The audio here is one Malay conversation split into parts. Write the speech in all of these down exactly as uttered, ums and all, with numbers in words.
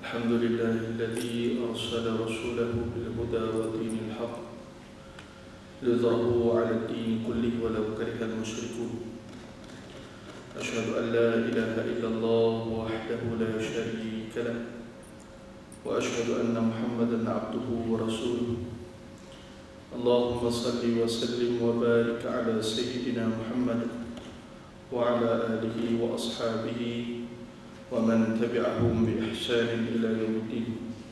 الحمد لله الذي أرسل رسوله بالهدى ودين الحق ليظهره على الدين كله ولو كره المشركون. أشهد أن لا إله إلا الله وحده لا شريك له، وأشهد أن محمدا عبده ورسوله. اللهم صل وسلم وبارك على سيدنا محمد وعلى آله وأصحابه ومن تبعهم بإحسان إلى يوم الدين.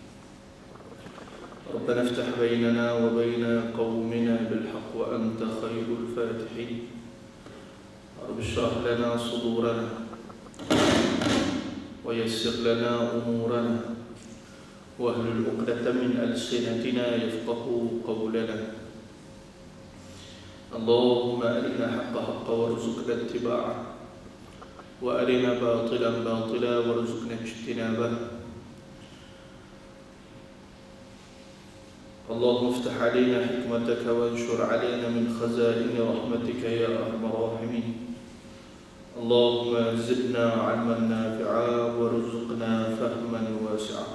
ربنا افتح بيننا وبين قومنا بالحق وأنت خير الفاتحين. رب اشرح لنا صدورنا ويسر لنا أمورنا واهلل عقدة من ألسنتنا يفقهوا قولنا. اللهم أرنا حق حقا وارزقنا اتباعه، وأرنا باطلا باطلا وارزقنا اجتنابه. اللهم افتح علينا حكمتك وانشر علينا من خزائن رحمتك يا أرحم الراحمين. اللهم زدنا علما نافعا وارزقنا فهما واسعا.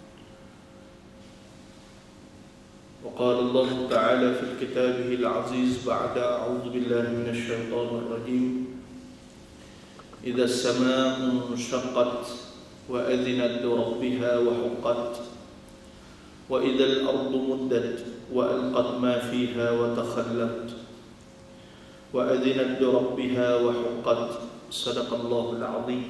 وقال الله تعالى في كتابه العزيز بعد أعوذ بالله من الشيطان الرجيم: إذا السماء انشقت وأذنت لربها وحقت، وإذا الأرض مدت وألقت ما فيها وتخلت، وأذنت لربها وحقت. صدق الله العظيم.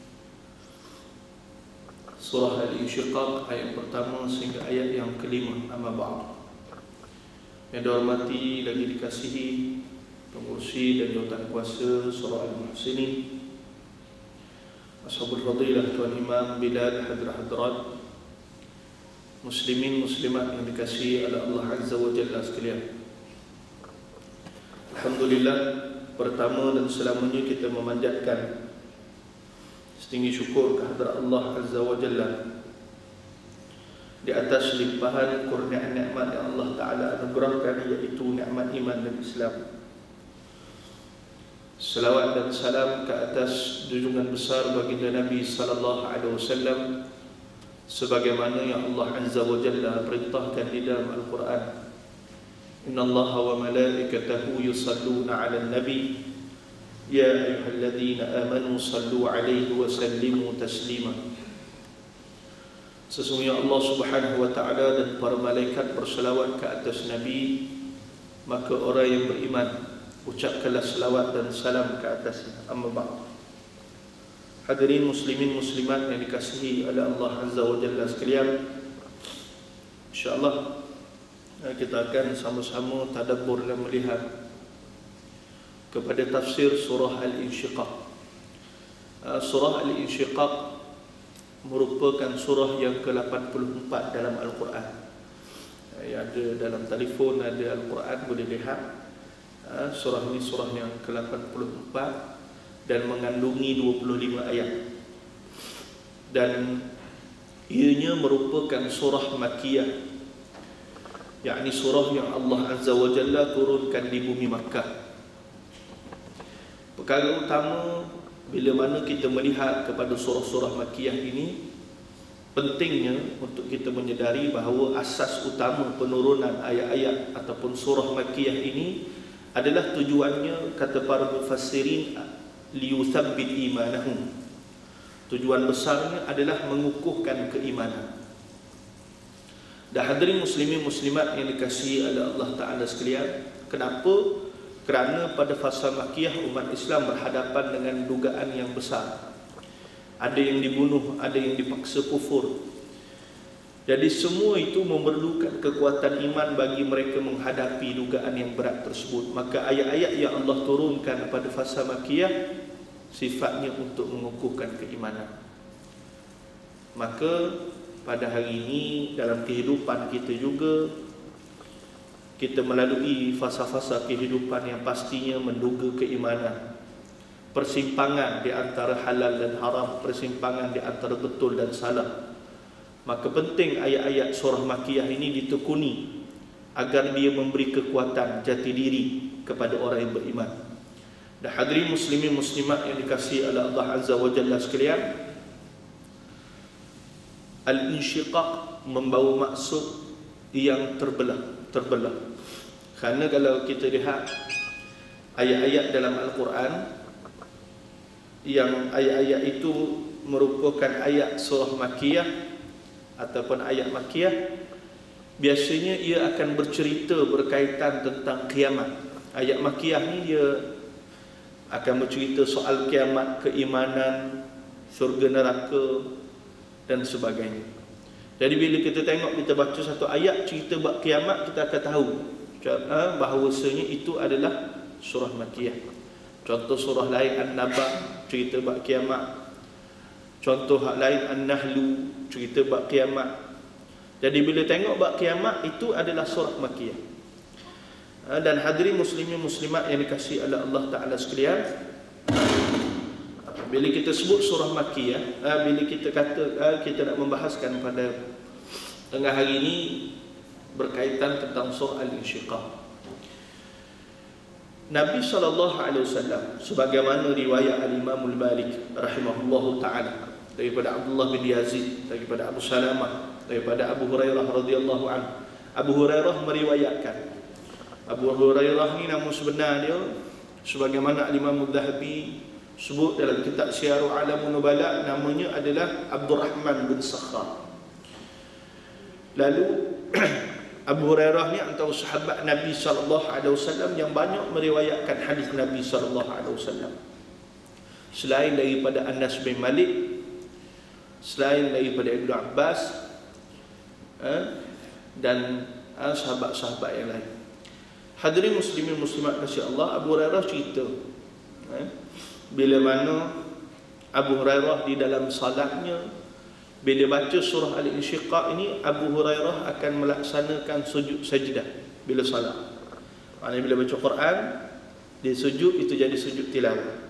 Surah Al-Insyiqaq ayat pertama sehingga ayat yang kelima. Amma ba'd. Yang dihormati lagi dikasihi pengurusi dan jawatan kuasa Surah Al-Muhsinin, Ashabul Fadilah, Tuan Imam Bilal, Hadrat-Hadrat, Muslimin Muslimat yang dikasihi oleh Allah Azza wa Jalla sekalian. Alhamdulillah, pertama dan selamanya kita memanjatkan setinggi syukur kehadrat Allah Azza wa Jalla di atas limpahan kurnia nikmat yang Allah Ta'ala anugerahkan, iaitu nikmat iman dan Islam. Salawat dan salam ke atas junjungan besar baginda Nabi sallallahu alaihi wasallam, sebagaimana yang Allah Azza wa Jalla perintahkan di dalam Al-Quran: Innallaha wa malaikatahu yusalluna 'alan nabi ya ayyuhalladzina amanu sallu 'alaihi wa sallimu taslima. Sesungguhnya Allah Subhanahu wa taala dan para malaikat berselawat ke atas Nabi, maka orang yang beriman ucapkanlah selawat dan salam ke atasnya. Amma ba'd. Hadirin muslimin muslimat yang dikasihi oleh Allah Azza wa Jalla sekalian, InsyaAllah kita akan sama-sama tadabbur dan melihat kepada tafsir surah Al-Insyiqaq. Surah Al-Insyiqaq merupakan surah yang ke lapan puluh empat dalam Al-Quran. Yang ada dalam telefon, ada Al-Quran, boleh lihat. Surah ini surah yang ke lapan puluh empat dan mengandungi dua puluh lima ayat. Dan ianya merupakan surah Makkiyah, yakni surah yang Allah Azza wa Jalla turunkan di bumi Makkah. Perkara utama bila mana kita melihat kepada surah-surah Makkiyah ini, pentingnya untuk kita menyedari bahawa asas utama penurunan ayat-ayat ataupun surah Makkiyah ini adalah tujuannya, kata para mufassirin, liyuthabbit imanahum. Tujuan besarnya adalah mengukuhkan keimanan. Dan hadirin muslimin muslimat yang dikasihi oleh Allah Ta'ala sekalian, kenapa? Kerana pada fasa Makkiyah umat Islam berhadapan dengan dugaan yang besar. Ada yang dibunuh, ada yang dipaksa kufur. Jadi semua itu memerlukan kekuatan iman bagi mereka menghadapi dugaan yang berat tersebut. Maka ayat-ayat yang Allah turunkan pada fasa Makkiyah sifatnya untuk mengukuhkan keimanan. Maka pada hari ini dalam kehidupan kita juga, kita melalui fasa-fasa kehidupan yang pastinya menduga keimanan, persimpangan di antara halal dan haram, persimpangan di antara betul dan salah. Maka penting ayat-ayat surah Makkiyah ini ditekuni agar dia memberi kekuatan jati diri kepada orang yang beriman. Dan hadirin muslimin muslimat yang dikasihi oleh Allah Azza wa Jalla sekalian, al-insyiqaq membawa maksud yang terbelah, terbelah. Kerana kalau kita lihat ayat-ayat dalam Al-Quran, yang ayat-ayat itu merupakan ayat surah Makkiyah ataupun ayat Makkiyah, biasanya ia akan bercerita berkaitan tentang kiamat. Ayat Makkiyah ni dia akan bercerita soal kiamat, keimanan, syurga neraka dan sebagainya. Jadi bila kita tengok, kita baca satu ayat cerita bab kiamat, kita akan tahu bahawasanya itu adalah surah Makkiyah. Contoh surah lain An-Naba cerita bab kiamat. Contoh hak lain An-Nahlu cerita bab kiamat. Jadi bila tengok bab kiamat, itu adalah surah Makkiyah. Dan hadirin muslimin muslimat yang dikasihi oleh Allah Ta'ala sekalian, bila kita sebut surah Makkiyah, bila kita kata kita nak membahaskan pada tengah hari ini berkaitan tentang surah Al-Insyiqaq, Nabi sallallahu alaihi wasallam, sebagaimana riwayat Al-Imam Al-Malik rahimahullahu ta'ala daripada Abdullah bin Yazid, daripada Abu Salamah, daripada Abu Hurairah radhiyallahu anhu. Abu Hurairah meriwayatkan, Abu Hurairah ni nama sebenar dia sebagaimana Al-Imam Al-Dhahabi sebut dalam kitab Syiarul A'lamun Nubala, namanya adalah Abdurrahman bin Sakhar. Lalu Abu Hurairah ni antara sahabat Nabi sallallahu alaihi wasallam yang banyak meriwayatkan hadis Nabi sallallahu alaihi wasallam, selain daripada Anas bin Malik, selain daripada Ibnu Abbas eh, dan eh, sahabat-sahabat yang lain. Hadirin muslimin muslimat kasih Allah, Abu Hurairah cerita eh, bila mana Abu Hurairah di dalam salatnya, bila baca surah Al-Insyiqaq ini, Abu Hurairah akan melaksanakan sujud sajdah bila salat. Maknanya bila baca Quran, dia sujud, itu jadi sujud tilawah.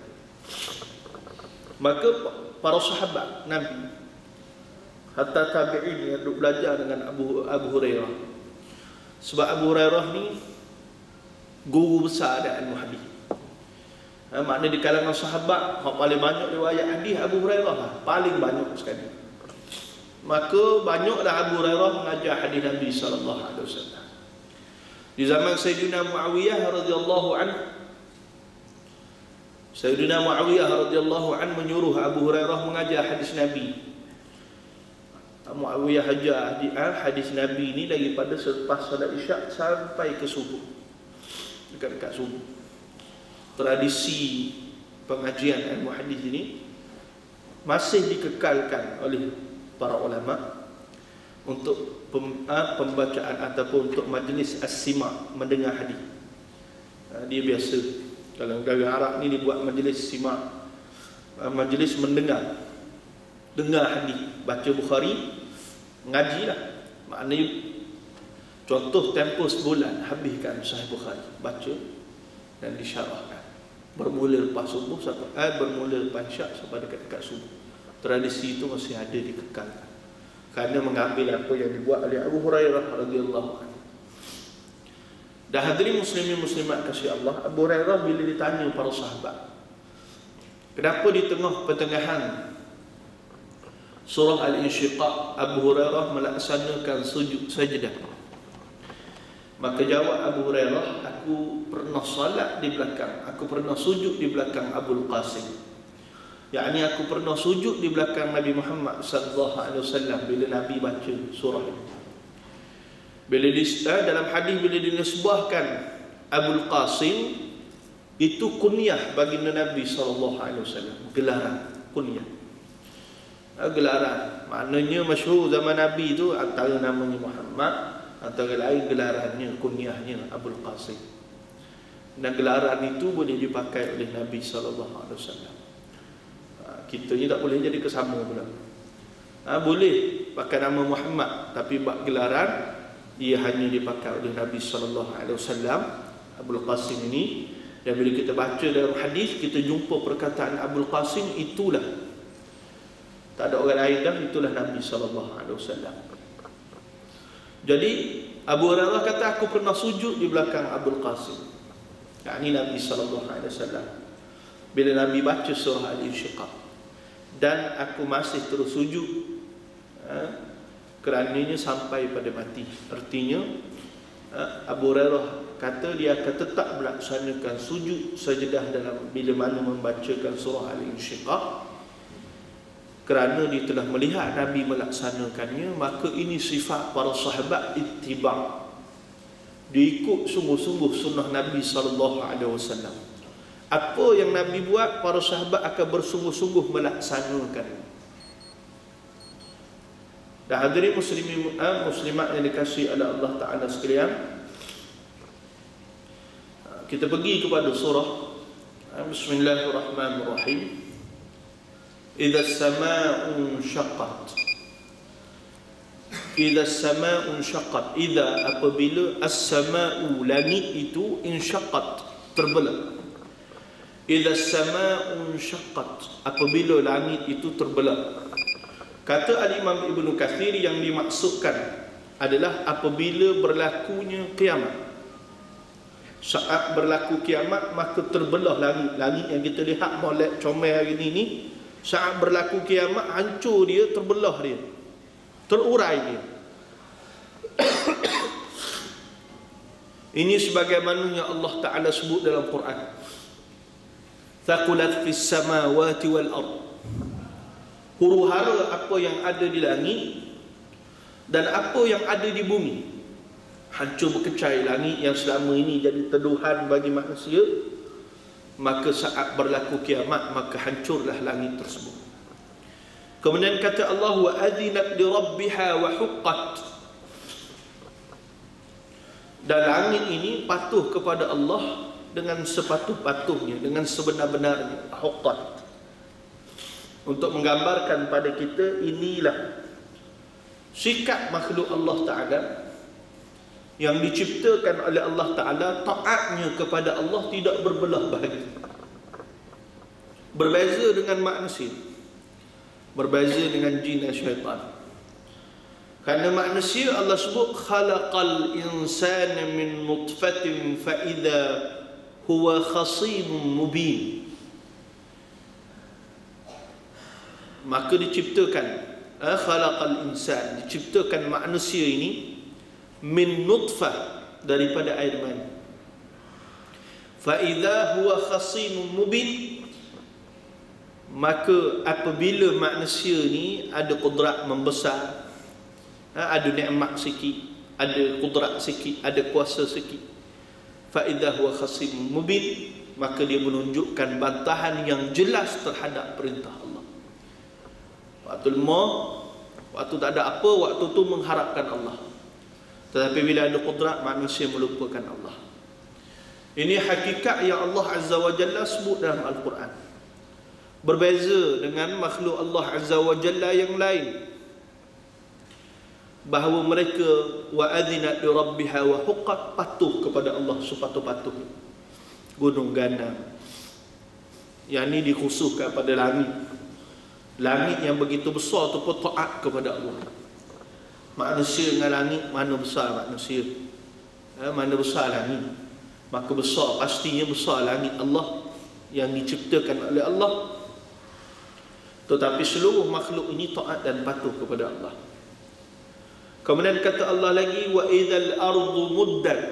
Maka para sahabat Nabi, hatta tabi'in yang duk belajar dengan Abu Abu Hurairah, sebab Abu Hurairah ni guru besar ada al-muhaddith. Ha, maknanya di kalangan sahabat, yang paling banyak riwayat hadis Abu Hurairah lah, paling banyak sekali. Maka banyaklah Abu Hurairah mengajar hadis Nabi sallallahu alaihi wasallam. Di zaman Sayyidina Muawiyah radhiyallahu anhu, Sayyidina Muawiyah radhiyallahu anhu menyuruh Abu Hurairah mengajar hadis Nabi. Muawiyah ajar hadis Nabi ini daripada selepas salat Isyak sampai ke subuh, dekat-dekat subuh. Tradisi pengajian ilmu hadis ini masih dikekalkan oleh para ulama untuk pembacaan ataupun untuk majlis as-sima', mendengar hadis. Dia biasa kalau dari Arab ni dibuat majlis sima', majlis mendengar, dengar hadis, baca Bukhari, ngajilah. Maknanya contoh tempoh sebulan habiskan Sahih Bukhari, baca dan disyarahkan. Bermula lepas subuh sampai eh, bermula lepas Isyak sampai dekat-dekat subuh. Tradisi itu masih ada dikekalkan kerana mengambil apa yang dibuat oleh Abu Hurairah radhiyallahu anhu. Dan hadirin muslimin muslimat kasih Allah, Abu Hurairah bila ditanya para sahabat, kenapa di tengah pertengahan surah Al-Insyiqaq Abu Hurairah melaksanakan sujud sajdah? Maka jawab Abu Hurairah, aku pernah salat di belakang, aku pernah sujud di belakang Abul Qasim. Yakni aku pernah sujud di belakang Nabi Muhammad sallallahu alaihi wasallam bila Nabi baca surah ini. Bila di dalam hadis bila dinisbahkan Abul Qasim, itu kunyah baginda Nabi sallallahu alaihi wasallam, gelaran kunyah. Gelaran maknanya masyhur zaman Nabi itu antara namanya Muhammad, antara lain gelarannya, kunyahnya Abul Qasim. Dan gelaran itu boleh dipakai oleh Nabi sallallahu alaihi wasallam. Kita ni tak boleh jadi kesama pula. Ha, boleh pakai nama Muhammad, tapi bab gelaran ia hanya dipakai oleh Nabi sallallahu alaihi wasallam, Abul Qasim ini. Dan bila kita baca dalam hadis, kita jumpa perkataan Abul Qasim, itulah, tak ada orang lain dah, itulah Nabi sallallahu alaihi wasallam. Jadi Abu Hurairah kata, aku pernah sujud di belakang Abul Qasim, yakni Nabi sallallahu alaihi wasallam, bila Nabi baca surah Al-Insyiqaq, dan aku masih terus sujud ha, kerananya sampai pada mati. Artinya Abu Hurairah kata dia akan tetap melaksanakan sujud sajadah dalam bila mana membacakan surah Al-Insyiqaq, kerana dia telah melihat Nabi melaksanakannya. Maka ini sifat para sahabat ittiba', dia ikut sungguh-sungguh sunnah Nabi sallallahu alaihi wasallam. Apa yang Nabi buat, para sahabat akan bersungguh-sungguh melaksanakan. Dan hadirin muslimin muslimat yang dikasihi oleh Allah Taala sekalian, kita pergi kepada surah. Bismillahirrahmanirrahim. Idza as-samaa'u syaqqat. Idza as-samaa'u syaqqat. Idza apabila as-samaa'u langit itu insyaqqat terbelah. Idza as-samaa'u syaqqat apabila langit itu terbelah. Kata Al-Imam Ibnu Katsir, yang dimaksudkan adalah apabila berlakunya kiamat. Saat berlaku kiamat maka terbelah langit. Langit yang kita lihat molek comel hari ini ni, saat berlaku kiamat hancur dia, terbelah dia, terurai dia. Ini sebagaimana yang Allah Ta'ala sebut dalam Quran, thaqulat fis samawati wal ard. Huru-hara apa yang ada di langit dan apa yang ada di bumi. Hancur berkecai langit yang selama ini jadi teduhan bagi manusia. Maka saat berlaku kiamat, maka hancurlah langit tersebut. Kemudian kata Allah, wa adzinat li rabbiha wa huqqat. Dan langit ini patuh kepada Allah dengan sepatuh-patuhnya, dengan sebenar-benarnya. Huqqat, untuk menggambarkan pada kita inilah sikap makhluk Allah Ta'ala yang diciptakan oleh Allah Ta'ala. Taatnya kepada Allah tidak berbelah bahagi, berbeza dengan manusia, berbeza dengan jin dan syaitan. Kerana manusia Allah sebut khalaqal insana min nutfatin fa idza huwa khasimun mubin. Maka diciptakan eh, khalaqal insan, diciptakan manusia ini min nutfah, daripada air mani. Fa idza huwa khasimun mubin, maka apabila manusia ni ada kudrat membesar, ada nikmat sikit, ada kudrat sikit, ada kuasa sikit, fa idza huwa khasimun mubin, maka dia menunjukkan bantahan yang jelas terhadap perintah Allah. Waktu lemah, waktu tak ada apa, waktu tu mengharapkan Allah. Tetapi bila ada kudrat, manusia melupakan Allah. Ini hakikat yang Allah Azza wa Jalla sebut dalam Al-Quran. Berbeza dengan makhluk Allah Azza wa Jalla yang lain, bahawa mereka wa adzinat li rabbiha wa huqqat, patuh kepada Allah sepatuh-patuh. Gunung ganam, yang ini dikhususkan pada langit. Langit yang begitu besar tu pun taat kepada Allah. Manusia dengan langit, mana besar manusia, eh, mana besar langit, maka besar, pastinya besar langit Allah yang diciptakan oleh Allah. Tetapi seluruh makhluk ini taat dan patuh kepada Allah. Kemudian kata Allah lagi, wa idzal ardu muddat.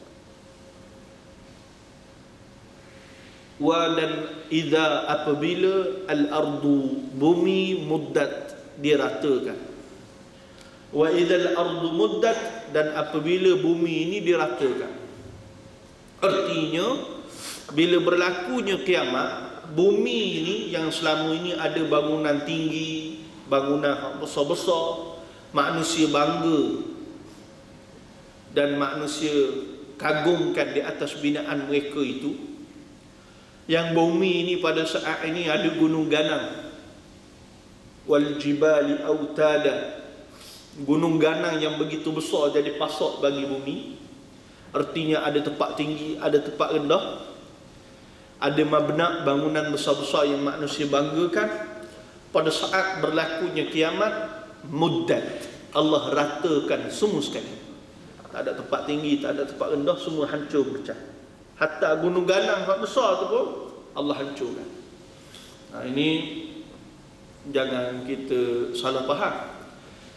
Wa dan idza apabila al-ardu bumi muddat diratakan. Wa idzal ardu muddat, dan apabila bumi ini diratakan. Artinya bila berlakunya kiamat, bumi ini yang selama ini ada bangunan tinggi, bangunan besar-besar, manusia bangga dan manusia kagumkan di atas binaan mereka itu, yang bumi ini pada saat ini ada gunung ganang, wal jibali autada, gunung ganang yang begitu besar jadi pasok bagi bumi. Artinya ada tempat tinggi, ada tempat rendah, ada mabna' bangunan besar-besar yang manusia banggakan. Pada saat berlakunya kiamat, muddat, Allah ratakan semua sekali. Tak ada tempat tinggi, tak ada tempat rendah, semua hancur pecah. Hatta gunung ganang yang besar tu pun Allah hancurkan. Nah, ini jangan kita salah faham.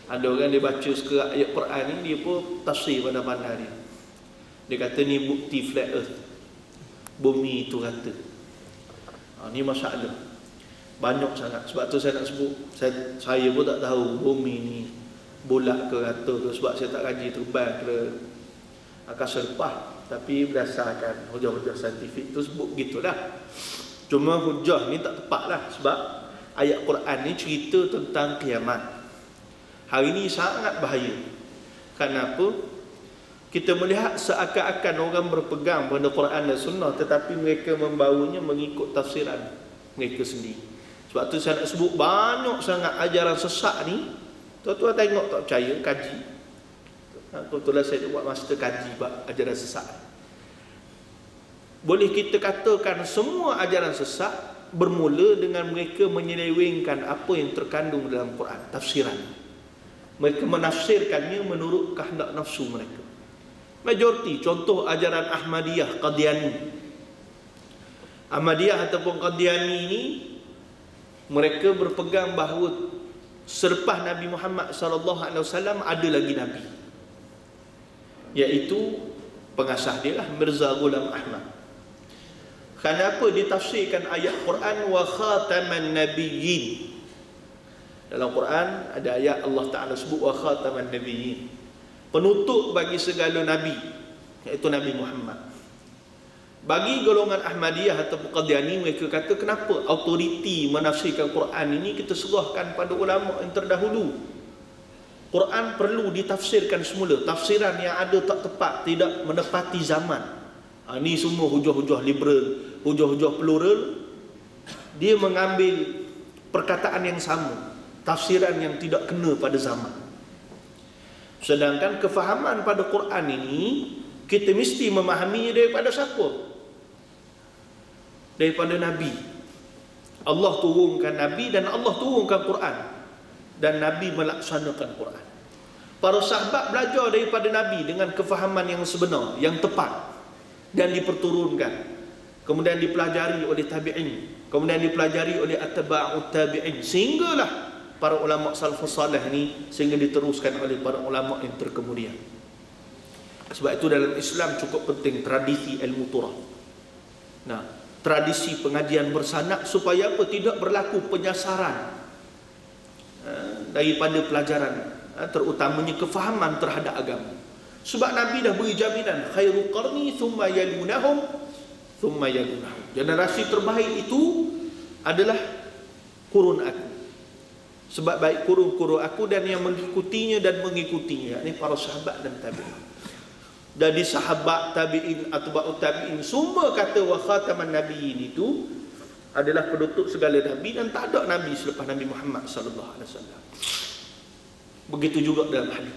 Ada orang dia baca sekerat ayat Quran ni, dia pun tafsir pandai-pandai dia. Dia kata ni bukti flat earth, bumi itu rata. Ha, ni masalah banyak sangat. Sebab tu saya nak sebut, saya, saya pun tak tahu bumi ni bulat ke rata ke, sebab saya tak kaji terbang ke angkasa lepas. Tapi berdasarkan hujah-hujah saintifik tu sebut begitulah. Cuma hujah ni tak tepat lah, sebab ayat Quran ni cerita tentang kiamat. Hari ini sangat bahaya. Kenapa? Kita melihat seakan-akan orang berpegang pada Quran dan Sunnah, tetapi mereka membawanya mengikut tafsiran mereka sendiri. Sebab tu saya nak sebut banyak sangat ajaran sesat ni. Tuan-tuan tengok tak percaya, kaji. Kebetulan saya buat master kaji bab ajaran sesat. Boleh kita katakan semua ajaran sesat bermula dengan mereka menyelewengkan apa yang terkandung dalam Quran, tafsiran. Mereka menafsirkannya menurut kehendak nafsu mereka. Majoriti, contoh ajaran Ahmadiyah, Qadiani. Ahmadiyah ataupun Qadiani ini, mereka berpegang bahawa selepas Nabi Muhammad sallallahu alaihi wasallam ada lagi Nabi, iaitu pengasas dia lah, Mirza Ghulam Ahmad. Kenapa ditafsirkan ayat Quran wa khataman nabiyyin? Dalam Quran ada ayat Allah Ta'ala sebut wa khataman nabiyyin, penutup bagi segala Nabi, iaitu Nabi Muhammad. Bagi golongan Ahmadiyah atau Qadiani, mereka kata kenapa autoriti menafsirkan Quran ini kita serahkan pada ulama yang terdahulu. Quran perlu ditafsirkan semula. Tafsiran yang ada tak tepat, tidak menepati zaman. Ha, ini semua hujah-hujah liberal, hujah-hujah plural. Dia mengambil perkataan yang sama, tafsiran yang tidak kena pada zaman. Sedangkan kefahaman pada Quran ini kita mesti memahaminya daripada siapa? Daripada Nabi. Allah turunkan Nabi dan Allah turunkan Quran, dan Nabi melaksanakan Quran. Para sahabat belajar daripada Nabi dengan kefahaman yang sebenar, yang tepat, dan diperturunkan. Kemudian dipelajari oleh tabi'in, kemudian dipelajari oleh atba'ut tabi'in, sehinggalah para ulama salafus salih ni, sehingga diteruskan oleh para ulama yang terkemudian. Sebab itu dalam Islam cukup penting tradisi ilmu turah. Nah, tradisi pengajian bersanad, supaya apa? Tidak berlaku penyasaran uh, daripada pelajaran, uh, terutamanya kefahaman terhadap agama. Sebab Nabi dah beri jaminan, khairu qarni thumma yalunahum thumma yalunahum. Generasi terbaik itu adalah kurun aku. Sebab baik kurun-kurun aku dan yang mengikutinya dan mengikutinya, yakni para sahabat dan tabi'in. Dari sahabat, tabi'in, atba'ut tabi'in, semua kata wa khataman nabiyyin itu adalah penutup segala nabi, dan tak ada nabi selepas Nabi Muhammad sallallahu alaihi wasallam. Begitu juga dalam hadis.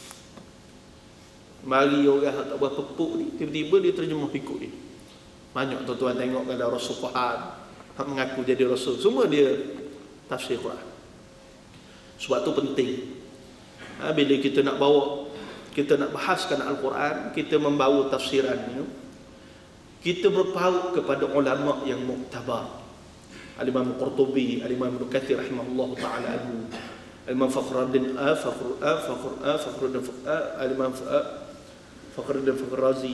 Mari orang tak berapa pupuk ni, tiba-tiba dia terjemah ikut dia. Banyak tuan-tuan tengok ada Rasul Quran mengaku jadi Rasul, semua dia tafsir Quran. Sebab tu penting, ha, bila kita nak bawa, kita nak bahaskan Al-Quran, kita membawa tafsirannya, kita berpaut kepada ulama yang muktabar. Al-Imam Qurtubi, Al-Imam Ibn Katsir rahimahullah ta'ala anhu, Al-Imam Fakhruddin Fakhr Fakhr Fakhruddin Al-Imam Fakhruddin Razi,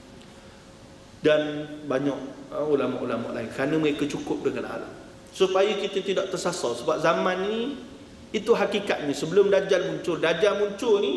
dan banyak ulama-ulama lain, kerana mereka cukup dengan alam, supaya kita tidak tersasar. Sebab zaman ni itu hakikatnya, sebelum Dajjal muncul. Dajjal muncul ni,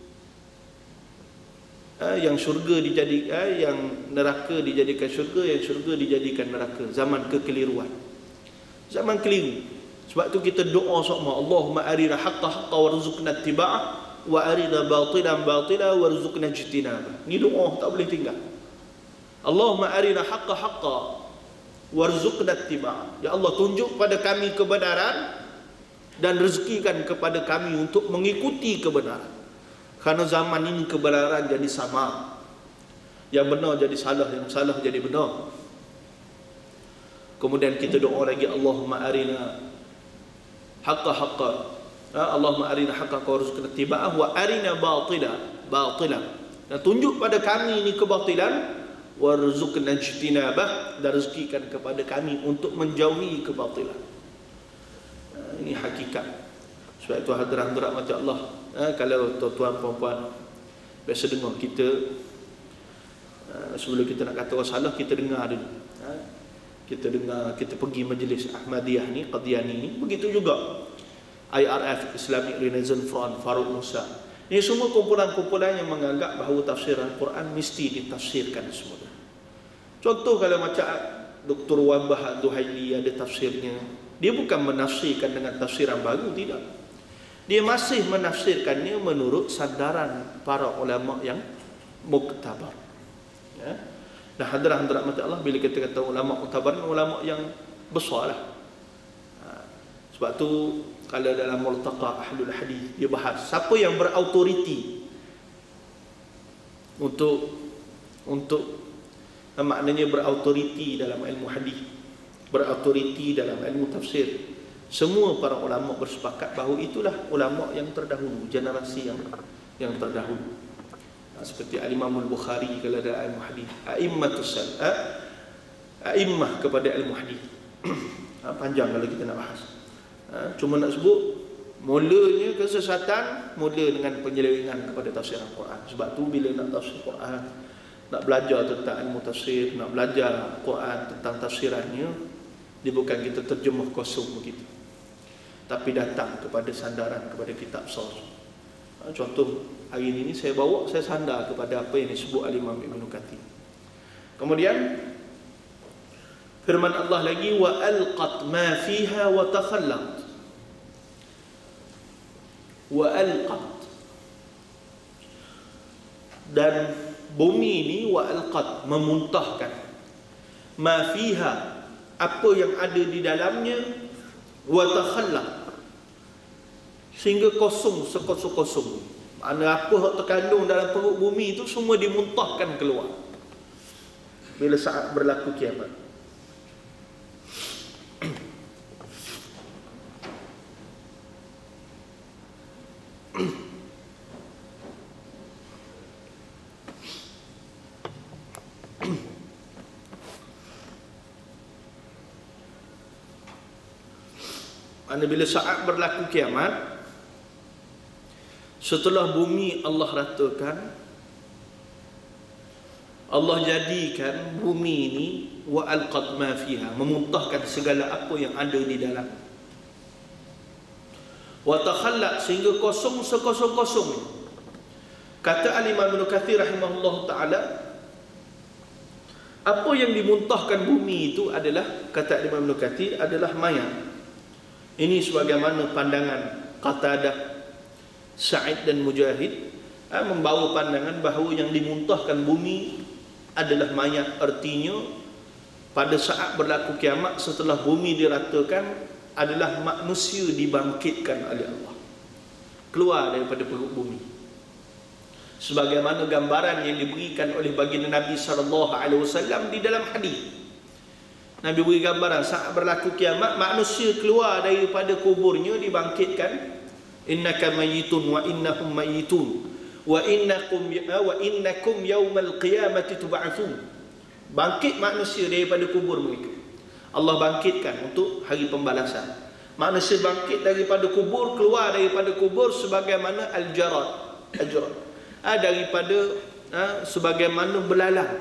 eh, yang syurga dijadikan, eh, yang neraka dijadikan syurga, yang syurga dijadikan neraka. Zaman kekeliruan, zaman keliru. Sebab tu kita doa sama, Allahumma arina haqqa haqqa warzuqna ittiba'ah, wa arina batilan batila warzuqna ijtinabah. Ni doa tak boleh tinggal. Allahumma arina haqqa haqqa warzuqna ittiba'ah. Ya Allah, tunjuk pada kami kebenaran dan rezekikan kepada kami untuk mengikuti kebenaran. Kerana zaman ini kebenaran jadi sama, yang benar jadi salah, yang salah jadi benar. Kemudian kita doa lagi, Allahumma arina haqqa haqqa, Allahumma arina haqqa warzuqna ittiba'ah, wa arina batila batila, dan tunjuk pada kami ini kebatilan, warzuqna ijtinabah, dan rezekikan kepada kami untuk menjauhi kebatilan. Ini hakikat. Sebab itu hadirin dirahmati Allah, ha, kalau tuan-tuan puan-puan biasa dengar kita, ha, sebelum kita nak kata orang salah, kita dengar dulu, ha, kita dengar, kita pergi majlis Ahmadiyah ni, Qadiani ni, begitu juga I R F, Islamic Renaissance Front, Farouk Musa. Ini semua kumpulan-kumpulan yang menganggap bahawa tafsir Al-Quran mesti ditafsirkan semula. Contoh kalau macam Doktor Wambah Duhaili ada tafsirnya, dia bukan menafsirkan dengan tafsiran baru, tidak. Dia masih menafsirkannya menurut sandaran para ulama yang muktabar. Ya. Dan hadirin rahmat Allah, bila kita kata ulama muktabar, ulama yang besar lah. Ha. Sebab tu kalau dalam Multaqa Ahlul Hadis dia bahas siapa yang berautoriti untuk untuk maknanya berautoriti dalam ilmu hadis, berautoriti dalam ilmu tafsir. Semua para ulama bersepakat bahawa itulah ulama yang terdahulu, generasi yang yang terdahulu. Seperti Al-Imam Al-Bukhari kalau ada ilmu hadis, a'immatus sal, a'immah kepada ilmu hadis. Panjang kalau kita nak bahas. Cuma nak sebut mulanya kesesatan mula dengan penyelewengan kepada tafsir Al-Quran. Sebab tu bila nak tafsir Quran, nak belajar tentang ilmu tafsir, nak belajar Quran tentang tafsirannya, dia bukan kita terjemah kosong begitu, tapi datang kepada sandaran kepada kitab source. Contoh hari ini saya bawa, saya sandar kepada apa yang disebut Al-Imam Ibn Kathir. Kemudian firman Allah lagi, wa alqat ma fiha wa takhallat. Wa alqat, dan bumi ini wa alqat memuntahkan, ma fiha apa yang ada di dalamnya, wa takhallat sehingga kosong sekosong-kosong. Mana apa yang terkandung dalam perut bumi itu semua dimuntahkan keluar bila saat berlaku kiamat. Mana bila saat berlaku kiamat, setelah bumi Allah ratakan, Allah jadikan bumi ini wa alqat ma fiha, memuntahkan segala apa yang ada di dalam, wa takhallat sehingga kosong sekosong-kosong. Kata Al-Imam Ibn Kathir rahimahullah ta'ala, apa yang dimuntahkan bumi itu adalah, kata Imam Ibn Kathir, adalah mayat. Ini sebagaimana pandangan Qatadah, Sa'id dan Mujahid, ha, membawa pandangan bahawa yang dimuntahkan bumi adalah mayat. Artinya pada saat berlaku kiamat, setelah bumi diratakan, adalah manusia dibangkitkan oleh Allah, keluar daripada perut bumi. Sebagaimana gambaran yang diberikan oleh baginda Nabi sallallahu alaihi wasallam di dalam hadis. Nabi beri gambaran saat berlaku kiamat, manusia keluar daripada kuburnya dibangkitkan. Innaka mayyitun wa innahum mayyitun wa innakum wa innakum yaumal qiyamati tub'atsun. Bangkit manusia daripada kubur mereka, Allah bangkitkan untuk hari pembalasan. Manusia bangkit daripada kubur, keluar daripada kubur sebagaimana al-jarad, al-jarad, ha, daripada ha, sebagaimana belalang.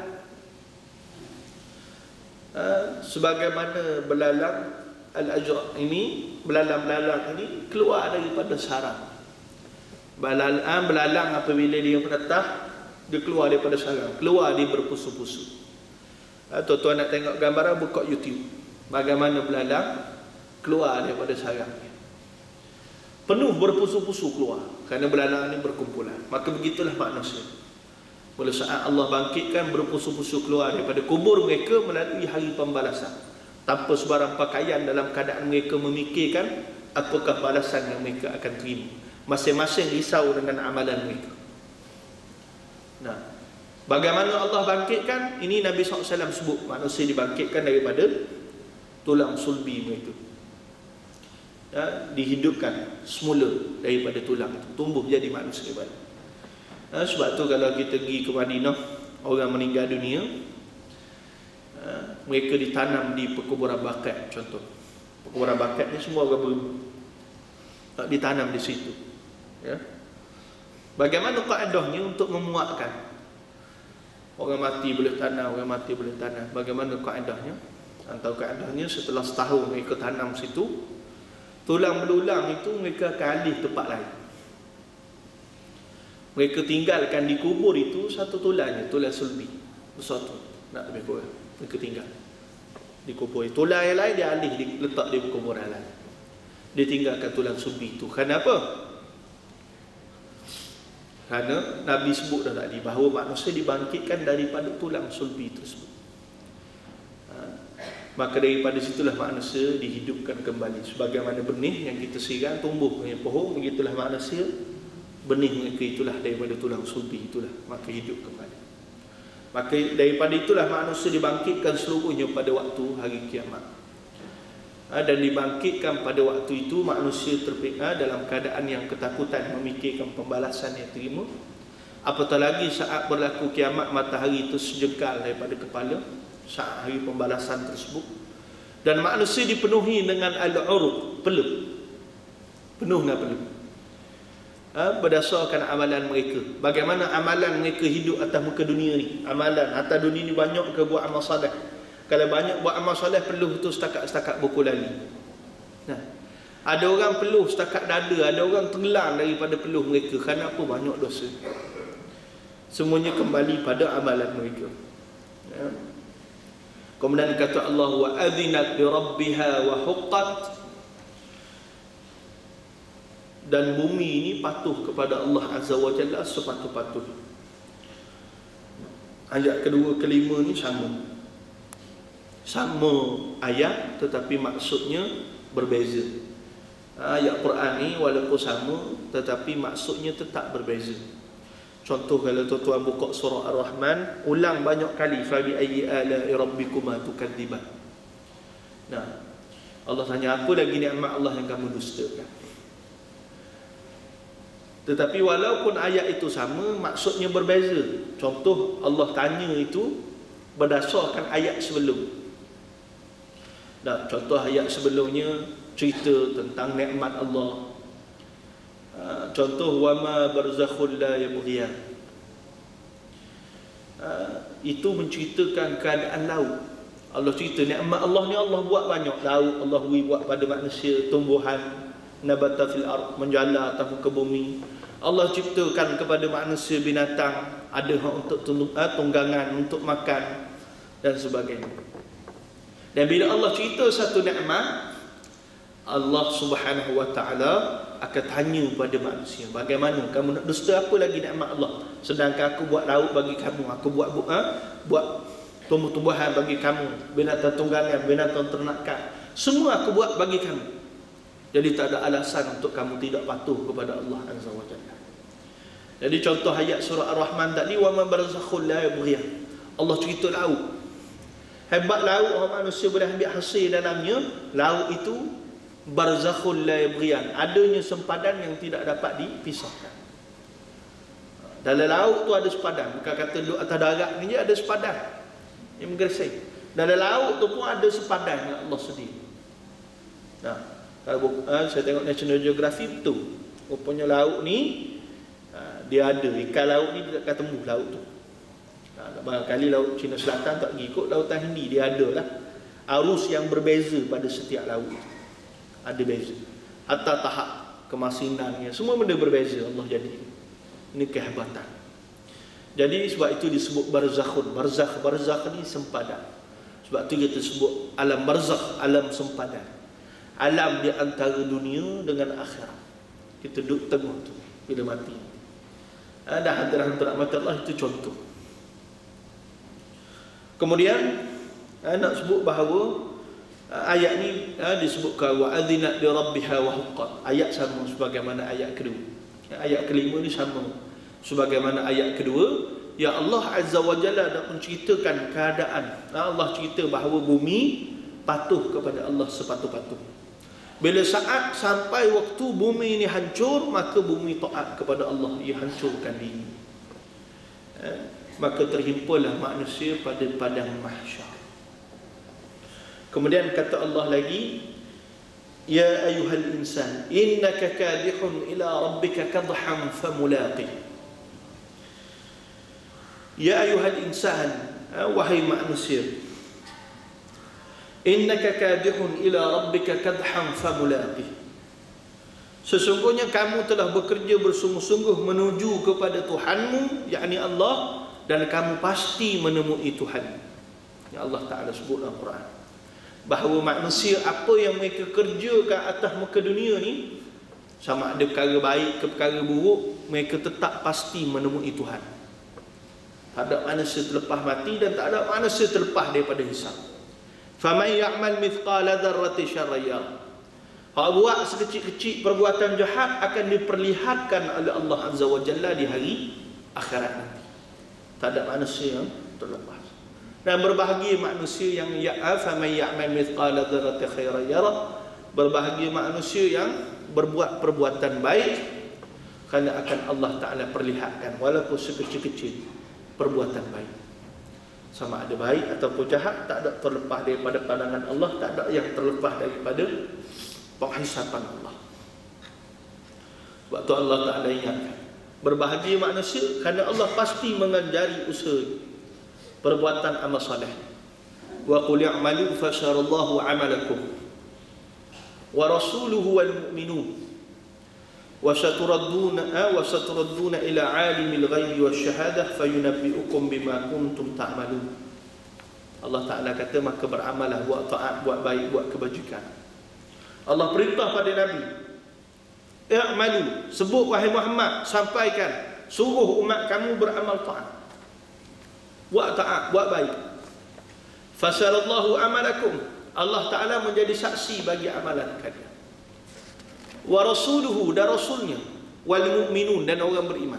Ha, sebagaimana belalang al-ajra ini, belalang-belalang ini keluar daripada sarang. Belalang, belalang apabila dia menetah, dia keluar daripada sarang, keluar dia berpusu-pusu. Ha, tuan-tuan nak tengok gambaran, buka YouTube, bagaimana belalang keluar daripada sarangnya, penuh berpusu-pusu keluar, kerana belalang ini berkumpulan. Maka begitulah manusia. Pada saat Allah bangkitkan, berpusu-pusu keluar daripada kubur mereka melalui hari pembalasan, tanpa sebarang pakaian, dalam keadaan mereka memikirkan apakah balasan yang mereka akan terima. Masing-masing risau dengan amalan mereka. Nah, bagaimana Allah bangkitkan? Ini Nabi sallallahu alaihi wasallam sebut, manusia dibangkitkan daripada tulang sulbi mereka, ya, dihidupkan semula daripada tulang itu, tumbuh jadi manusia baru. Ha, sebab tu kalau kita pergi ke Madinah, orang meninggal dunia, ha, mereka ditanam di perkuburan bakat. Contoh perkuburan bakat ni semua orang berilmu, tak ditanam di situ. Ya. Bagaimana kaedahnya untuk memuatkan? Orang mati boleh tanam, orang mati boleh tanam. Bagaimana kaedahnya? Atau kaedahnya setelah setahun mereka tanam situ, tulang belulang itu mereka akan alih tempat lain. Mereka tinggalkan di kubur itu satu tulangnya, tulang sulbi besar tu, nak lebih kurang. Mereka tinggal di kubur itu. Tulang yang lain dia alih, dia letak di kubur yang lain. Dia tinggalkan tulang sulbi itu. Kenapa? Kerana Nabi sebut dah tadi bahawa manusia dibangkitkan daripada tulang sulbi tersebut. Ha. Maka daripada situlah manusia dihidupkan kembali. Sebagaimana benih yang kita siram tumbuh dengan pohon, begitulah manusia, benih mereka itulah daripada tulang sulbi itulah, maka hidup kembali. Maka daripada itulah manusia dibangkitkan seluruhnya pada waktu hari kiamat. Ha, dan dibangkitkan pada waktu itu manusia terpikir dalam keadaan yang ketakutan, memikirkan pembalasan yang terima. Apatah lagi saat berlaku kiamat, matahari itu sejengkal daripada kepala saat hari pembalasan tersebut. Dan manusia dipenuhi dengan al-urub, peluh, penuh dengan peluh. Ha, berdasarkan amalan mereka. Bagaimana amalan mereka hidup atas muka dunia ni? Amalan atas dunia ni banyak ke buat amal salih? Kalau banyak buat amal soleh, peluh tu setakat-setakat buku lali. Nah, ada orang peluh setakat dada, ada orang tenggelam daripada peluh mereka. Kenapa? Banyak dosa. Semuanya kembali pada amalan mereka. Ya. Kemudian kata Allah, wa adzinat li rabbiha wa huqqat. Dan bumi ini patuh kepada Allah Azza wa Jalla sepatuh-patuh. Ayat kedua kelima ni sama. Sama ayat tetapi maksudnya berbeza. Ayat Quran ni walaupun sama tetapi maksudnya tetap berbeza. Contoh kalau tuan-tuan buka surah Ar-Rahman, ulang banyak kali fa bi ayyi ala'i rabbikuma tukadziban. Nah, Allah tanya apa lagi nikmat Allah yang kamu dustakan. Tetapi walaupun ayat itu sama, maksudnya berbeza. Contoh Allah tanya itu berdasarkan ayat sebelum. Nah, contoh ayat sebelumnya cerita tentang nikmat Allah. Uh, contoh wama barzakhul la yabghiyan. Uh, itu menceritakan keadaan laut. Allah cerita nikmat Allah ni Allah buat banyak. Laut Allah buat pada manusia, tumbuhan, nabata fil ard, menjala atas muka bumi. Allah ciptakan kepada manusia binatang, ada hak untuk tunggangan, untuk makan dan sebagainya. Dan bila Allah cerita satu nikmat, Allah Subhanahu wa taala akan tanya pada manusia, bagaimana kamu nak dusta apa lagi nikmat Allah? Sedangkan aku buat laut bagi kamu, aku buat ha? buat tumbuh-tumbuhan bagi kamu, binatang tunggangan, binatang ternakan, semua aku buat bagi kamu. Jadi tak ada alasan untuk kamu tidak patuh kepada Allah Azza wa Jalla. Jadi contoh ayat surah Ar-Rahman tadi, wa ma barzakhul la yabghiyan. Allah cerita laut. Hebat laut, orang manusia boleh ambil hasil dalamnya. Laut itu barzakhul la yabghiyan, adanya sempadan yang tidak dapat dipisahkan. Dalam laut tu ada sepadan. Bukan kata duduk atas darat ni je ada sepadan yang menggersing. Dalam laut tu pun ada sepadan yang Allah sendiri. Nah, kalau uh, saya tengok National Geographic tu, rupanya laut ni uh, dia ada ikan laut ni tidak akan tembus laut tu. Barangkali laut Cina Selatan tak pergi, ikut lautan Hindi dia ada lah arus yang berbeza pada setiap laut. Ada beza, hatta tahap kemasinannya, semua benda berbeza Allah jadi. Ini kehebatan. Jadi sebab itu disebut barzakhun. Barzakh, barzakh ni sempadan. Sebab itu kita sebut alam barzakh, alam sempadan. Alam di antara dunia dengan akhirat. Kita duduk tengah tu bila mati. Ada hadirat mati Allah, itu contoh. Kemudian nak sebut bahawa ayat ni disebutkan wa adzinat li rabbiha wa huqqat. Ayat sama sebagaimana ayat kedua. Ayat kelima ni sama sebagaimana ayat kedua. Ya Allah Azza wa Jalla nak menceritakan keadaan. Allah cerita bahawa bumi patuh kepada Allah sepatuh-patuh. Bila saat sampai waktu bumi ini hancur, maka bumi taat kepada Allah, ia hancurkan diri. Eh? Maka terhimpunlah manusia pada padang mahsyar. Kemudian kata Allah lagi, Ya ayuhal insan, innaka kadihun ila rabbika kadhan famulaqih. Ya ayuhal insan, wahai manusia, innaka kadihun ila rabbika kadhan famulaqih. Sesungguhnya kamu telah bekerja bersungguh-sungguh menuju kepada Tuhanmu, yakni Allah, dan kamu pasti menemui Tuhan. Ya Allah Ta'ala sebut dalam Quran bahawa manusia apa yang mereka kerjakan atas muka dunia ni, sama ada perkara baik ke perkara buruk, mereka tetap pasti menemui Tuhan. Tak ada manusia terlepas mati dan tak ada manusia terlepas daripada hisab. Faman ya'mal mithqala dzarrati syarran yarah. Hak buat sekecil-kecil perbuatan jahat akan diperlihatkan oleh Allah Azza wa Jalla di hari akhirat nanti. Tak ada manusia yang terlepas. Dan berbahagia manusia yang ya'af man ya'mal mithqala dzarratin khairan yarah. Berbahagia manusia yang berbuat perbuatan baik, kerana akan Allah Ta'ala perlihatkan walaupun sekecil-kecil perbuatan baik. Sama ada baik ataupun jahat, tak ada terlepas daripada pandangan Allah, tak ada yang terlepas daripada penghisapan Allah. Sebab tu Allah Ta'ala ingatkan, berbahagia manusia kerana Allah pasti mengajari usaha perbuatan amal saleh. Wa qul i'malu fasarallahu 'amalakum wa rasuluhu wal mu'minun wa saturadduna wa saturadduna ila 'alimil ghaibi wasyahadah fayunabbi'ukum bima kuntum ta'malun. Allah Ta'ala kata, maka beramalah, buat taat, buat baik, buat kebajikan. Allah perintah pada Nabi, i'malu, sebut wahai Muhammad, sampaikan, suruh umat kamu beramal taat, buat taat, buat baik. Fasalallahu amalakum, Allah Ta'ala menjadi saksi bagi amalan kalian. Wa rasuluhu, dan rasulnya, wal mu'minun, dan orang beriman.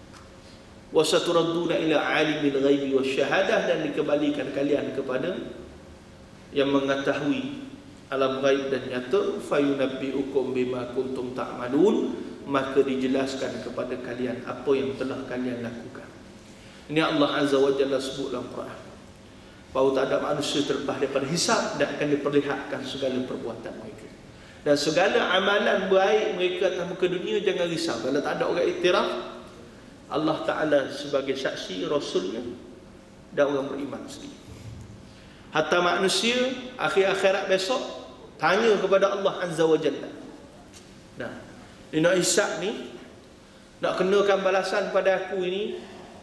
Wa saturadduna ila alimil ghaibi wasyahadah, dan dikembalikan kalian kepada yang mengetahui alam ghaib dan nyata. Fayunabbi'ukum bima kuntum ta'malun, maka dijelaskan kepada kalian apa yang telah kalian lakukan. Ini Allah Azza wa Jalla sebut dalam Quran bahawa tak ada manusia terlepas daripada hisab dan akan diperlihatkan segala perbuatan mereka. Dan segala amalan baik mereka atas muka dunia, jangan risau. Kalau tak ada orang iktiraf, Allah Ta'ala sebagai saksi, Rasulnya dan orang beriman sendiri. Hatta manusia akhir akhirat besok tanya kepada Allah Azza wa Jalla. Nah, dia nak hisab ni, nak kenakan balasan pada aku ini,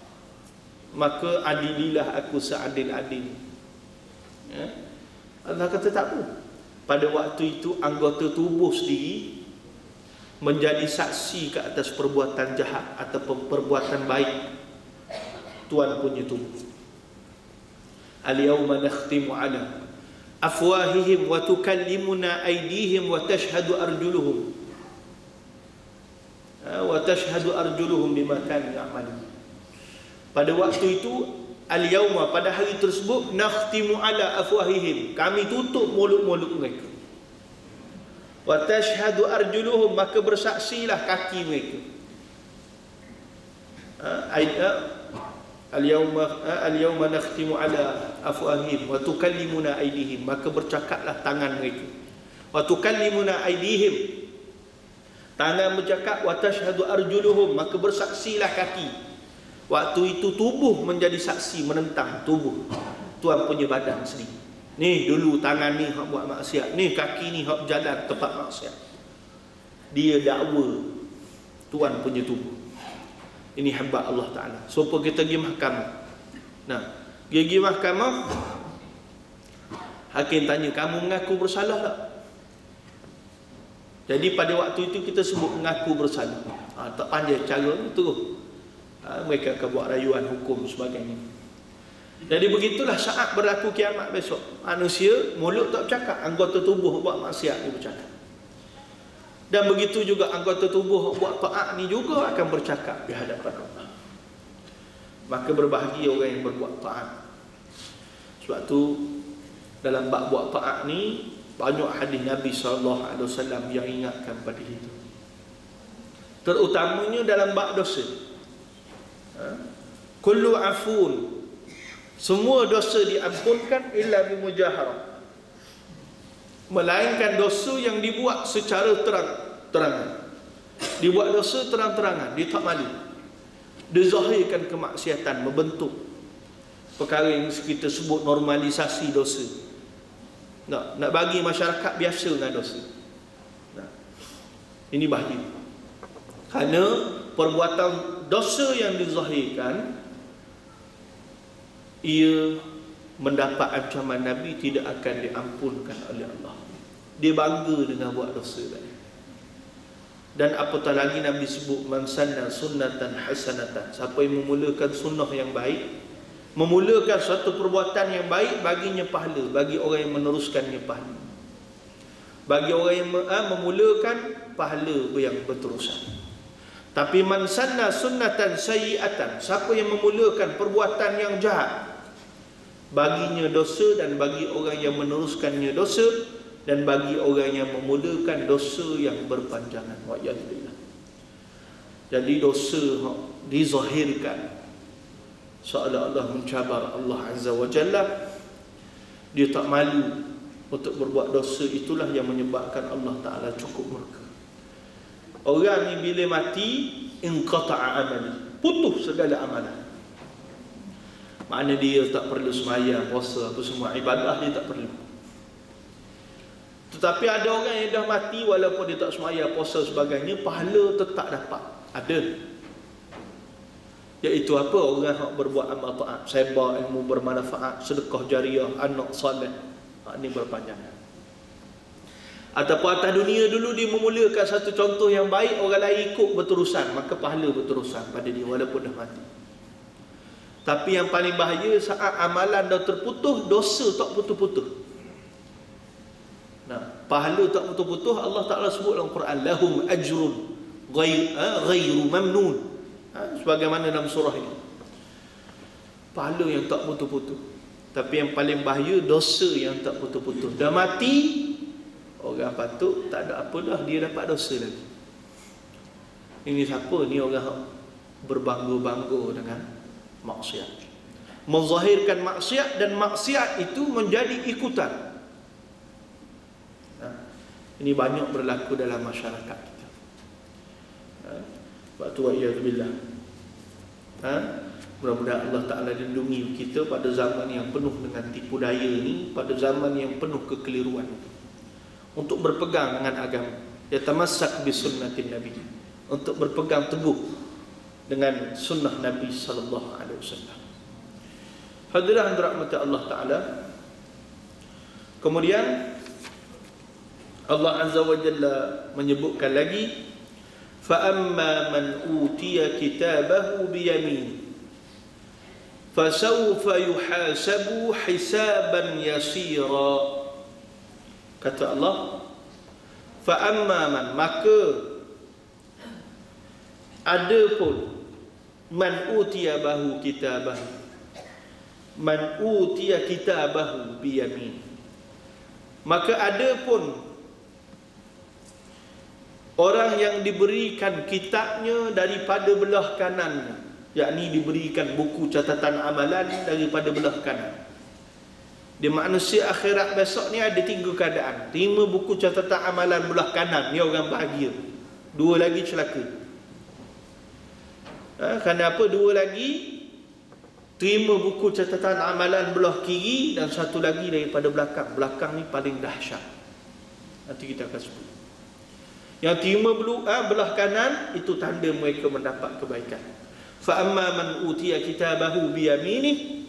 maka adililah aku seadil-adil. Ya? Allah kata tak apa. Pada waktu itu anggota tubuh sendiri menjadi saksi ke atas perbuatan jahat atau perbuatan baik Tuan punya tubuh. Al-yawma nakhtimu ala afwahihim wa tukallimuna aydihim wa tashhadu arjuluhum wa tashhadu arjuluhum bima kanu ya'malun. Pada waktu itu, al-yawma, pada hari tersebut, nakhtimu ala afwahihim, kami tutup mulut-mulut mereka. Wa tashhadu arjuluhum, maka bersaksilah kaki mereka. Al-yawma al-yawma nakhtimu ala afwahihim wa tukallimuna aydihim, maka bercakaplah tangan mereka. Wa tukallimuna aydihim, tangan bercakap. Wa tashhadu arjuluhum, maka bersaksilah kaki. Waktu itu tubuh menjadi saksi menentang tubuh Tuan punya badan sendiri. Ni dulu tangan ni hak buat maksiat, ni kaki ni hak berjalan tempat maksiat. Dia dakwa Tuan punya tubuh. Ini hamba Allah Ta'ala. Supaya kita pergi mahkamah. Nah, pergi mahkamah, hakim tanya, kamu mengaku bersalah tak? Jadi pada waktu itu kita sebut mengaku bersalah. Ha, tak pandai cara ni terus. Ha, mereka akan buat rayuan hukum sebagainya. Jadi begitulah saat berlaku kiamat besok. Manusia mulut tak bercakap, anggota tubuh buat maksiat dia bercakap. Dan begitu juga anggota tubuh buat taat ni juga akan bercakap di hadapan Allah. Maka berbahagia orang yang berbuat taat. Sebab tu dalam bab buat taat ni banyak hadis Nabi sallallahu alaihi wasallam yang ingatkan pada itu. Terutamanya dalam bab dosa. Kullu afun, semua dosa diampunkan illa bimujaharah, melainkan dosa yang dibuat secara terang-terangan. Dibuat dosa terang-terangan, dia tak malu. Dia zahirkan kemaksiatan, membentuk perkara yang kita sebut normalisasi dosa. Nak, nak bagi masyarakat biasa dengan dosa. Nah, ini bahaya. Kerana perbuatan dosa yang dizahirkan, ia mendapat ancaman Nabi tidak akan diampunkan oleh Allah. Dia bangga dengan buat dosa tadi. Dan apatah lagi Nabi sebut man sanna sunnatan hasanatan. Siapa yang memulakan sunnah yang baik, memulakan suatu perbuatan yang baik, baginya pahala. Bagi orang yang meneruskannya pahala. Bagi orang yang memulakan, pahala yang berterusan. Tapi man sanna sunnatan sayyi'atan, siapa yang memulakan perbuatan yang jahat, baginya dosa, dan bagi orang yang meneruskannya dosa, dan bagi orang yang memulakan dosa yang berpanjangan. Wa'iyadillah. Jadi dosa dizahirkan seolah-olah mencabar Allah Azza wa Jalla. Dia tak malu untuk berbuat dosa. Itulah yang menyebabkan Allah Ta'ala cukup murka. Orang ni bila mati, inqata'a amali, putus segala amalan. Makna dia tak perlu sembahyang, puasa, apa semua ibadah dia tak perlu. Tetapi ada orang yang dah mati, walaupun dia tak sembahyang, puasa sebagainya, pahala tetap dapat. Ada. Iaitu apa? Orang yang berbuat amal taat, sebar ilmu bermanfaat, sedekah jariah, anak soleh. Ini berpanjangan. Ataupun atas dunia dulu dia memulakan satu contoh yang baik, orang lain ikut berterusan, maka pahala berterusan pada dia walaupun dah mati. Tapi yang paling bahaya saat amalan dah terputus, dosa tak putus-putus. Nah, pahala tak putus-putus, Allah Ta'ala sebut dalam Quran, lahum ajrun ghair, ha, ghairu mamnun, ha, sebagaimana dalam surah ini. Pahala yang tak putus-putus. Tapi yang paling bahaya, dosa yang tak putus-putus. Dah mati, orang patut tak ada apa dah, dia dapat dosa lagi. Ini siapa? Ni orang berbangga-bangga dengan maksiat, menzahirkan maksiat, dan maksiat itu menjadi ikutan. Ini banyak berlaku dalam masyarakat kita. Sebab tu wa'iyadzubillah. Ha? Mudah-mudahan Allah Ta'ala lindungi kita pada zaman yang penuh dengan tipu daya ni, pada zaman yang penuh kekeliruan, untuk berpegang dengan agama. Yatamassak bi sunnatin Nabi, untuk berpegang teguh dengan sunnah Nabi sallallahu alaihi wasallam. Hadirin dirahmati Allah Ta'ala. Kemudian Allah Azza wa Jalla menyebutkan lagi, fa amma man utiya kitabahu bi yamin fasawfa yuhasabu hisaban yasira. Kata Allah, fa amma man, maka ada pun, man utiya bahu kitabahu, man utiya kitabahu bi yamin, maka ada pun orang yang diberikan kitabnya daripada belah kanannya, yakni diberikan buku catatan amalan daripada belah kanan. Di manusia akhirat besok ni ada tiga keadaan. Terima buku catatan amalan belah kanan, ni orang bahagia. Dua lagi celaka. Ha, kenapa dua lagi? Terima buku catatan amalan belah kiri, dan satu lagi daripada belakang. Belakang ni paling dahsyat. Nanti kita akan sebut. Yang terima belah kanan, itu tanda mereka mendapat kebaikan. Fa amma man utiya kitabahu bi yaminih,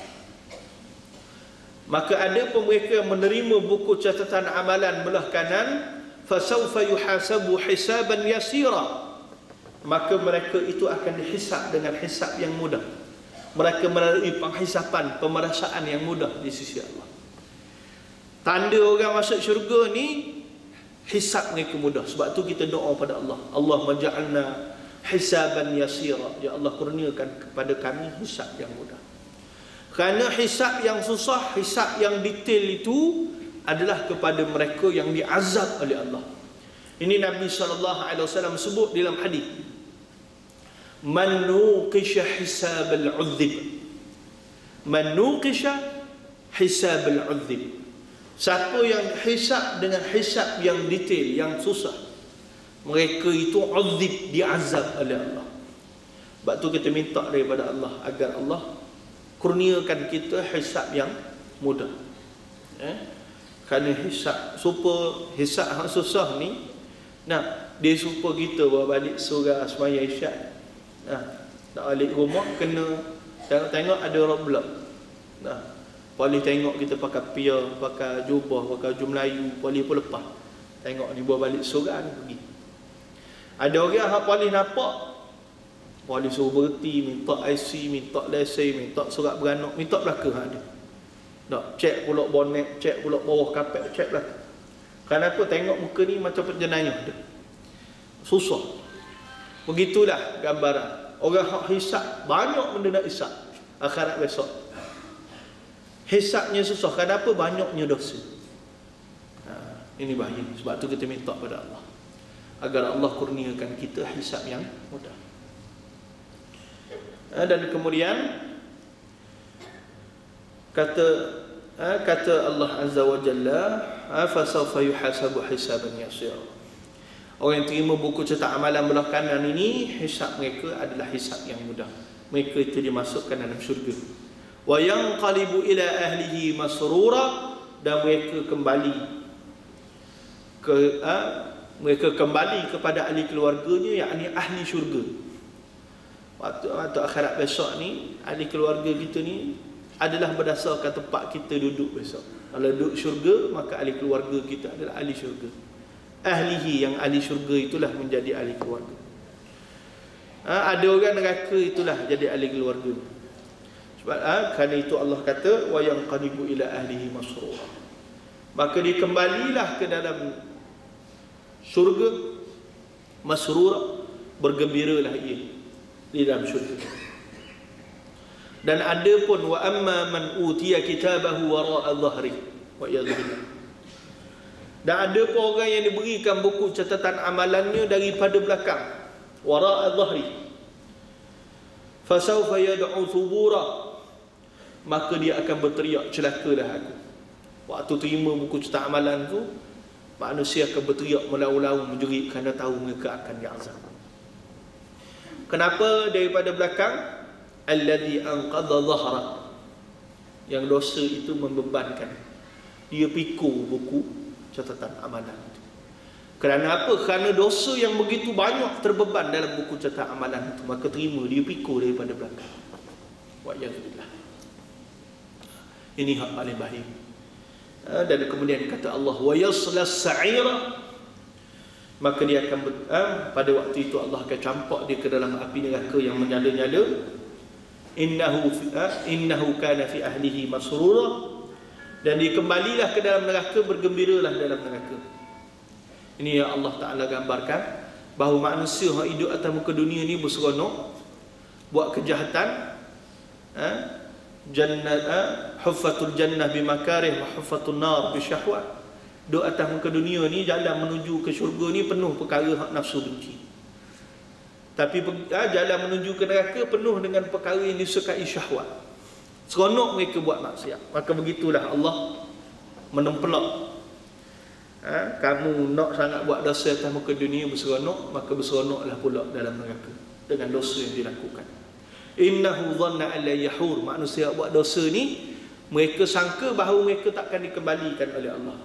maka ada pun mereka menerima buku catatan amalan belah kanan, fasawfa yuhasabu hisaban yasira, maka mereka itu akan dihisap dengan hisap yang mudah. Mereka melalui penghisapan, pemerasaan yang mudah di sisi Allah. Tanda orang masuk syurga ni, hisab mereka mudah. Sebab tu kita doa pada Allah, Allah maj'alna hisaban yasira, ya Allah kurniakan kepada kami hisab yang mudah. Kerana hisab yang susah, hisab yang detail itu adalah kepada mereka yang diazab oleh Allah. Ini Nabi sallallahu alaihi wasallam sebut dalam hadis, man nuqisha hisab al-'udzib, man nuqisha hisab al-'udzib, Siapa yang hisab dengan hisab yang detail, yang susah, mereka itu azib, diazab oleh Allah. Sebab tu kita minta daripada Allah agar Allah kurniakan kita hisab yang mudah. Eh? Kerana hisab, supaya hisab yang susah ni, nah, dia supaya kita bawa balik surah semaya isyak. Nah, nak balik rumah kena tengok-tengok ada orang blok. Nah, boleh tengok kita pakai pia, pakai jubah, pakai baju Melayu, boleh pun lepas. Tengok ni bawa balik surah ni pergi. Ada orang yang boleh nampak, boleh suruh berhenti, minta I C, minta lesen, minta surat beranak, minta belakang ada. Tak, cek pula bonet, cek pula bawah kapet, cek belakang. Kenapa tengok muka ni macam penjenayah dia. Susah. Begitulah gambaran. Orang hak hisab, banyak benda nak hisab akhirat besok. Hisabnya susah. Kenapa? Banyaknya dosa. Ha, ini bahaya. Sebab tu kita minta pada Allah agar Allah kurniakan kita hisab yang mudah. Ha, dan kemudian kata ha, kata Allah Azza wa Jalla, fa sawfa yuhasabu hisaban yasira. Orang yang terima buku cetak amalan belah kanan ini, hisab mereka adalah hisab yang mudah. Mereka itu dimasukkan dalam syurga. Wa yanqalibu ila ahlihi masrura, dan mereka kembali ke ha, mereka kembali kepada ahli keluarganya, yakni ahli syurga. Waktu waktu akhirat besok ni, ahli keluarga kita ni adalah berdasarkan tempat kita duduk besok. Kalau duduk syurga, maka ahli keluarga kita adalah ahli syurga. Ahlihi, yang ahli syurga itulah menjadi ahli keluarga. Ha, ada orang neraka itulah jadi ahli keluarga. Sebab ha, kerana itu Allah kata wa yanqalibu ila ahlihi masrura. Maka dia kembalilah ke dalam syurga masrura, bergembiralah ia di dalam syurga. Dan ada pun wa amma man utiya kitabahu wara'a dhahri wa yadhillah. Dan ada pun orang yang diberikan buku catatan amalannya daripada belakang, wara'a dhahri, fasawfa yad'u thubura, maka dia akan berteriak, celakalah aku. Waktu terima buku catatan amalan tu, manusia akan berteriak melau-lau menjerit kerana tahu mereka akan diazab. Kenapa daripada belakang? Alladhi anqadha dhahra, yang dosa itu membebankan. Dia pikul buku catatan amalan itu. Kerana apa? Kerana dosa yang begitu banyak terbeban dalam buku catatan amalan itu, maka terima, dia pikul daripada belakang. Wa yadhillah. Ini hak paling bahaya. Dan kemudian kata Allah wa yaslas sa'ira, maka dia akan eh, pada waktu itu Allah akan campak dia ke dalam api neraka yang menyala-nyala. Innahu eh, innahu kana fi ahlihi masrura, dan dia kembalilah ke dalam neraka, bergembiralah dalam neraka. Ini yang Allah Ta'ala gambarkan bahawa manusia yang hidup atas muka dunia ni berseronok buat kejahatan, eh, jannah eh, huffatul jannah bimakarih wa huffatul nar bisyahwat. Duduk atas muka dunia ni, jalan menuju ke syurga ni penuh perkara hak nafsu benci. Tapi eh, jalan menuju ke neraka penuh dengan perkara yang disukai syahwat. Seronok mereka buat maksiat. Maka begitulah Allah menempelak. Ha, kamu nak sangat buat dosa atas muka dunia berseronok, maka berseronoklah pula dalam neraka dengan dosa yang dilakukan. Innahu dhanna an la yahur, manusia buat dosa ni mereka sangka bahawa mereka takkan dikembalikan oleh Allah.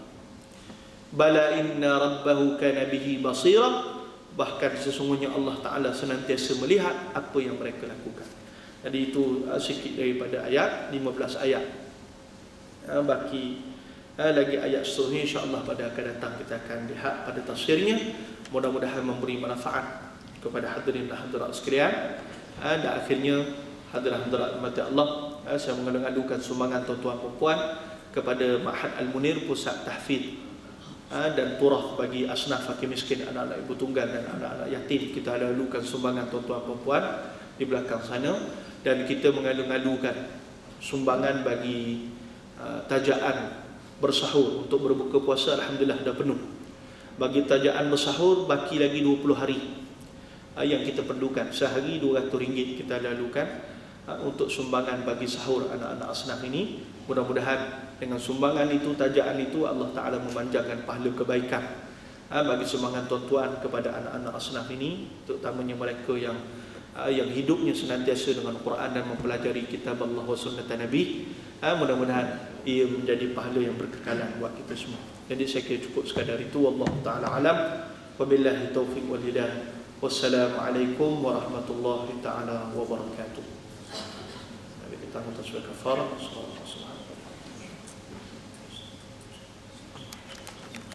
Bala inna rabbahu kana bihi basira, bahkan sesungguhnya Allah Ta'ala senantiasa melihat apa yang mereka lakukan. Jadi itu uh, sikit daripada ayat lima belas ayat. Uh, baki uh, lagi ayat seterusnya, insya-Allah pada akan datang kita akan lihat pada tafsirnya. Mudah-mudahan memberi manfaat kepada hadirin dan hadirat sekalian. Uh, dan akhirnya hadirin hadirat mati Allah, uh, saya mengalu-alukan sumbangan tuan-tuan dan puan kepada Ma'had Al-Munir, pusat tahfidz uh, dan turah bagi asnaf fakir miskin, anak-anak ibu tunggal dan anak-anak yatim. Kita alu-alukan sumbangan tuan-tuan dan puan di belakang sana. Dan kita mengalu-alukan sumbangan bagi uh, tajaan bersahur untuk berbuka puasa. Alhamdulillah dah penuh. Bagi tajaan bersahur baki lagi dua puluh hari uh, yang kita perlukan. Sehari dua ratus ringgit kita lalukan uh, untuk sumbangan bagi sahur anak-anak asnaf ini. Mudah-mudahan dengan sumbangan itu, tajaan itu, Allah Ta'ala memanjangkan pahala kebaikan ha, bagi sumbangan tuan-tuan kepada anak-anak asnaf ini, terutamanya mereka yang ha, yang hidupnya senantiasa dengan Quran dan mempelajari kitab Allah wa sunnah Nabi. Ha, mudah-mudahan ia menjadi pahala yang berkekalan buat kita semua. Jadi saya kira cukup sekadar itu. Wallahu Ta'ala alam. Wabillahi taufiq wal hidayah. Wassalamualaikum warahmatullahi ta'ala wabarakatuh. Kita akan tasbih kafarah.